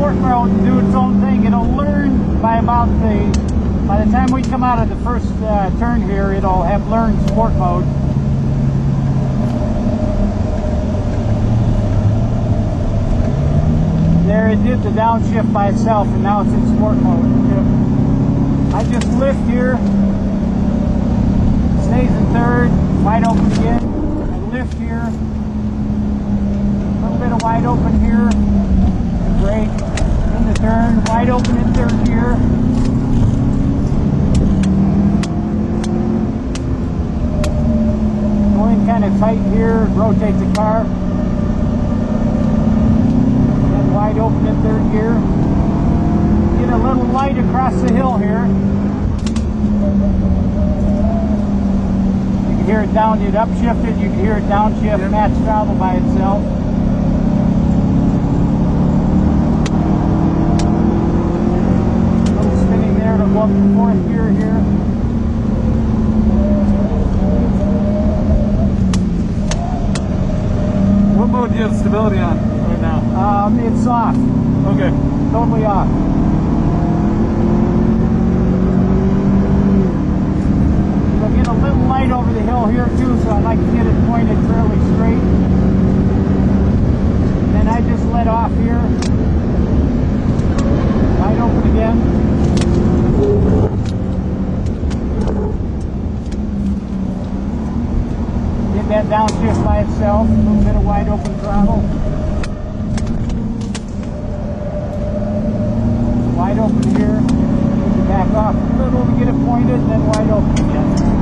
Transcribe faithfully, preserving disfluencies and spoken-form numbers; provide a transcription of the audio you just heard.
sport mode and do its own thing. It'll learn by about the, by the time we come out of the first uh, turn here, it'll have learned sport mode. There, it did the downshift by itself, and now it's in sport mode. I just lift here, stays in third, wide open again. I lift here, a little bit of wide open here, brake, in the turn, wide open in third gear. Going kind of tight here, rotate the car. Wide open in third gear. Get a little light across the hill here. You can hear it down, it upshifted, you can hear it downshift, match travel by itself. A little spinning there, it'll go up to fourth gear here. What mode do you have stability on right now? Um, it's off. Okay. Totally off. We'll get a little light over the hill here too, so I like to get it pointed fairly straight. Then I just let off here. Wide open again. Get that downshift by itself. A little bit of wide open throttle. Wide open here, back off a little to get it pointed, and then wide open again.